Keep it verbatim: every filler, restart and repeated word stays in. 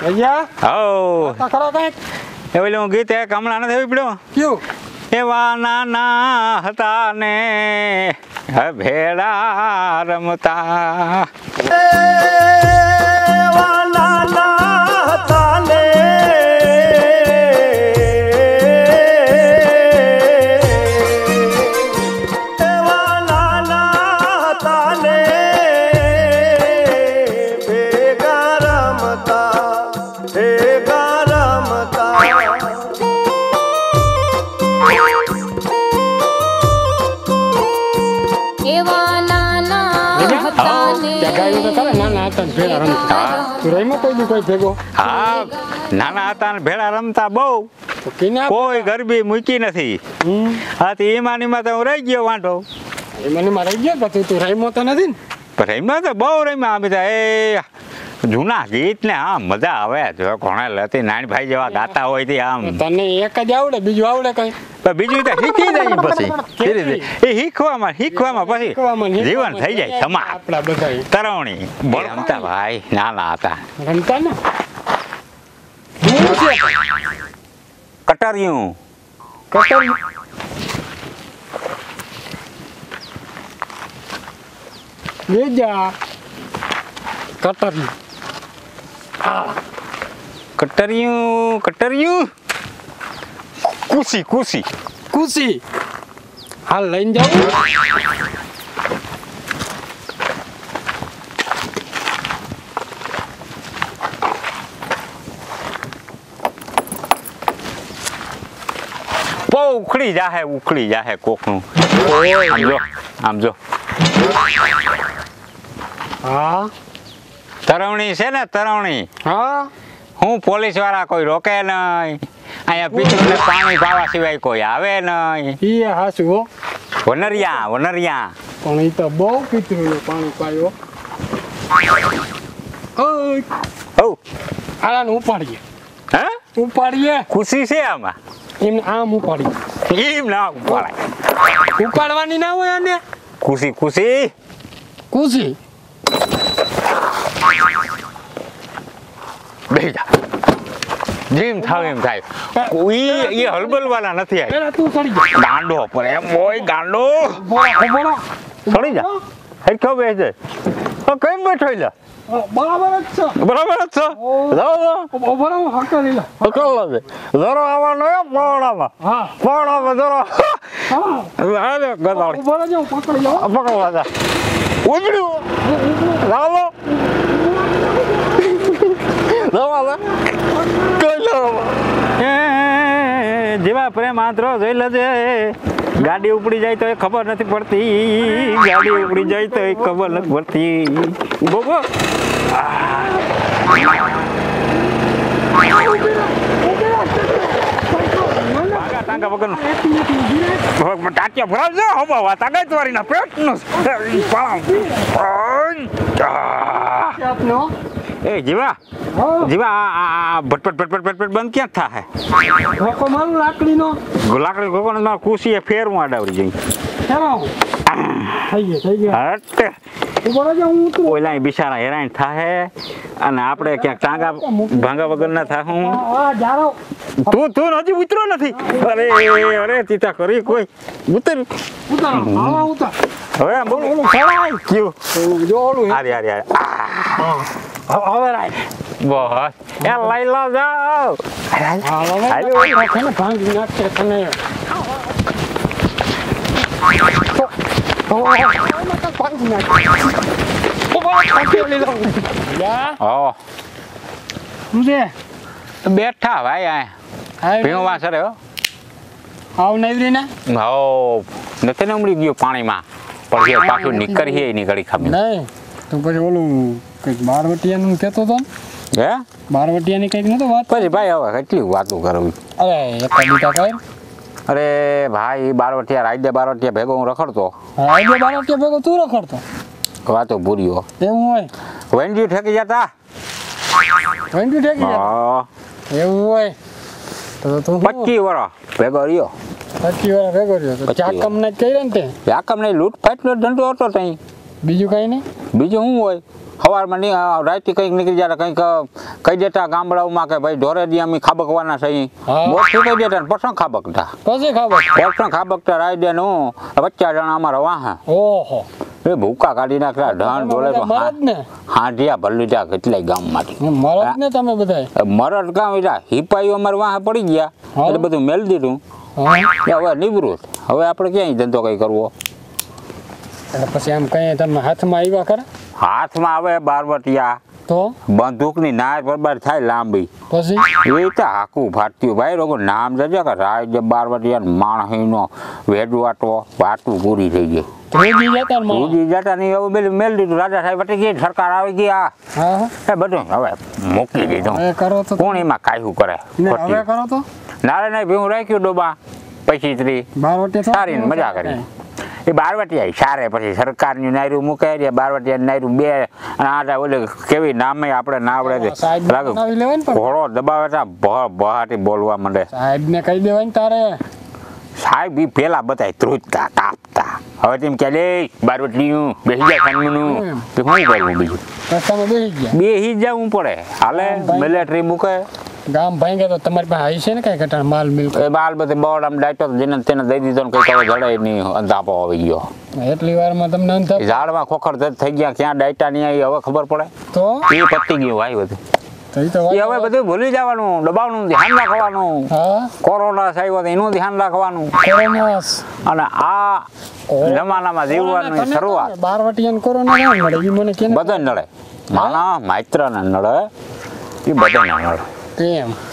ભૈયા હો આ ખરો કઈક એ ઓલું ગીત એક હમણાં નથી પડ્યું કયું એવા નાના હતા ને ભેળા રમતા એવા નાના હતા ને એવા નાના હતા ને ભેગા રમતા ભેગા રમતા એવા નાના હતા ને ગાયું તો કરે નાના હતા ને ભેળા રમતા તું રહીમાં કોઈ દી કોઈ ભેગો હા નાના હતા ને ભેળા રમતા બહુ તો કિના કોઈ ગરબી મૂકી નથી હમ હા તો ઈમાનીમાં તો હું રહી ગયો વાંઢો એ મને માં રહી ગયો પછી તું રહીમાં તો નથી ને પણ રમ્યા તો બહુ રમ્યા અમે તો એ જૂના ગીત ને આમ મજા આવે જો કોણે લતી નાનભાઈ જેવા ગાતા હોય તે આમ તને એક જ આવડે બીજું આવડે કઈ પણ બીજું તો શીખી જાય પછી ધીરે ધીરે એ શીખવામાં શીખવામાં પછી શીખવામાં, જીવન થઈ જાય સમા આપણા બધા તરવણી બોલ રમતા ભાઈ નાના હતા રમતા ને શું છે કટરિયું કટર લેજા કટર કટરિયું કટરિયું કુસી કુસી ખુશી હાલ લઈને જાઉં બહુ ઉખડી જાહે ઉખડી જાહે કોકનું આમ જો આમ જો હા તરવણી છે ને તરવણી હા હું પોલીસ વાળા કોઈ રોકે નહીં અહીંયા પિતૃને પાણી પાવા સિવાય કોઈ આવે નહીં ઈ હાસુ હો વનરિયા વનરિયા પણ ઈ તો બહુ પિતૃનું પાણી પાયો ઓય હો આલાને ઉપાડીએ હે ઉપાડીએ ખુશી છે આમાં એમને આમ ઉપાડીએ એમ ના ઉપાડાય ઉપાડવાની ના હોય આને ખુશી ખુશી ખુશી બેહી જા જેમ થાય એમ થાય કોઈ એ હલબલ વાળા નથી આ પેલા તું ચડી જા ગાંડો પર એમ હોય ગાંડો બોલા બોલા ચડી જા હેઠો બેસે તો કેમ બેઠો લે બરાબર જ છે બરાબર જ છે લો બરાબર હકલ લે હકલ લે જરો આવવાનો એ પાવડામાં હા પાવડામાં જરો હા હાલે ગદાડી બરાબર જો પકડી જાઓ પકડવા જા ઉજડ્યું લાવો લાવો જેવા પ્રેમ આંતરો જોઈ લેજે ગાડી ઉપડી જાય તો એ ખબર નથી પડતી ગાડી ઉપડી જાય તો એ ખબર નથી પડતી બોબો ટાંકા વગરનું ટાંક્યા ભરાવજો હવા તાકાત વાળીના પેટનું આપનો એ જીવા હા જીવા આ ભટપટ ભટપટ ભટપટ બંધ ક્યાં થાય ધોકો મારું લાકડીનો લાકડી ગોગણ કુશીએ ફેરવું આડાવડી જઈ હેરો થઈ ગયો થઈ ગયો હટ ઉભો રહેજો હું ઉતરું ઓલા બિચારા હેરાન થાય અને આપણે ક્યાંક ટાંગા ભાંગા વગર ના થાશું હા જારો તું તું હજી ઉતરો નથી અરે અરે ચિંતા કરી કોઈ ઉતર ઉતારો આવા ઉતાર હવે બોલ ઓલું ખવાય કયું જો ઓલું આરે આરે આરે હા હવે રાય બસ એ લઈ લો જાઓ હા હવે હાલો. ને ભાંગી નાખશે તને ભાંગી નાખશે હો શું છે બેઠા ભાઈ આ ભીણું વાસરે હો આવ નવરી ને હો નથી ને ઉમડી ગયું પાણીમાં પણ જે પાછું નીકળી એ નીકળી ખમી નહીં તો પછી ઓલું કંઈક બારવટિયાનું કહેતો હતો ને હે બારવટિયાની કંઈક નતો વાત પછી ભાઈ હવે કેટલી વાતો કરવી અરે એક બીટા કઈ અરે ભાઈ બારવટિયા રાઈડે બારવટિયા ભેગો હું રખડતો આઈડિયા બારવટિયા ભેગો તું રખડતો વાતો પૂરીઓ એવું હોય વેન્ડી ઠેકી જતા વેન્ડી ઠેકી જાય હા એવું હોય તો તું પચીસ વર્ષ ભેગો રહ્યો પચીસ વાર ભેગો રહ્યો તો ચા કમ ના જ કર્યા ને તે આકમ નહીં લૂંટ ફાટનો ધંધો હતો ત્યાં બીજું કઈ નહીં બીજું શું હોય સવારમાં ની રાતે કંઈક નીકળી જાય કંઈક કહી દેતા ગામડાઓમાં કે ભાઈ ઢોરે દી અમે ખાબકવાના છે હા. મોટું કહી દેતા ને પસંદ ખાબકતા પછી ખબર પસંદ ખાબકતા રાઈ દે નું પચાસ જણા અમારા વાહ ઓહો એ ભૂકા કાઢી નાખ્યા ઢાણ ડોલે તો મરદ ને હાંઢિયા ભરી લીધા કેટલાય ગામમાંથી મરદ ને તમે બધાય મરદ કામ એટલે હિપાઈઓ અમારે વાહ પડી ગયા હા. એટલે બધું મેળ દીધું હા એટલે હવે નિવૃત્ત હવે આપણે ક્યાંય ધંધો કઈ કરવો એટલે પછી આમ કઈ તમે હાથમાં આવ્યા ખરા હાથમાં આવે બારવટિયા તો બંદૂકની નાર બરબાદ થાય લાંબી પછી એ તો હાકું ફાટ્યું ભાઈ રોગો નામ જજે કે રાજ બારવટિયા માણહીનો વેડવાટો વાટું પૂરી થઈ ગઈ ત્રીજી જતા ને માણસ. ઉજી જતા નહીં હવે પેલું મેળ દીધું રાજા સાહેબ વટી ગઈ સરકાર આવી ગઈ આ હા હા. એ બધું હવે મૂકી દીધું હવે કરો તો કોણ એમાં કાયું કરે ને ખોટી. હવે કરો તો નારે નહીં ભીવું રાખ્યું ડોબા પછી ત્રી બાર વટે થાવ. સારી ને મજા કરી એ બારવટિયા સારે પછી સરકારની નાયરું મૂકે છે બારવટિયા નાયરું બે અને આ ઓલે કેવી નામે આપણે ના આવડે છે સાહેબ લાગે બનાવી લેવાય ને પણ. ઘોડો દબાવે છે ભ બહાટી બોલવા માંડે સાહેબ ને કહી દેવાય ને તારે સાહેબ ઈ પેલા બતાય ધ્રુજતા કાપતા હવે તેમ કે લે બારવટિયું બેસી જાય ખાનનું તો શું કરવું બીજું રસ્તામાં બેસી ગયા બેસી જ જવું પડે હાલે મિલિટરી મૂકે ગામ ભાંગે તો તમારી પાસે હશે ને કઈ ઘટાણ માલ મિલકત એ બાલ બધે બોર્ડ આમ ડાયટો જેને તેને દઈ દીધો ને કઈ હવે જડે નહીં અંધાપો આવી ગયો એટલી વારમાં તમને અંત એ ઝાડમાં ખોખર જ થઈ ગયા ક્યાં ડાયટા નહીં આવી હવે ખબર પડે તો એ પતી ગયું ભાઈ બધું તો ઈ તો એ વાત- હવે બધું ભૂલી જવાનું દબાવનું ધ્યાન રાખવાનું હા કોરોના આવ્યો તો એનું ધ્યાન રાખવાનું કોરોના અને આ જમાનામાં જીવવાની શરૂઆત બાર વટિયાને કોરોના ના મળે ઈ મને કેને બધા નડે માણા માત્ર ને નડે એ બધા નડે તેમ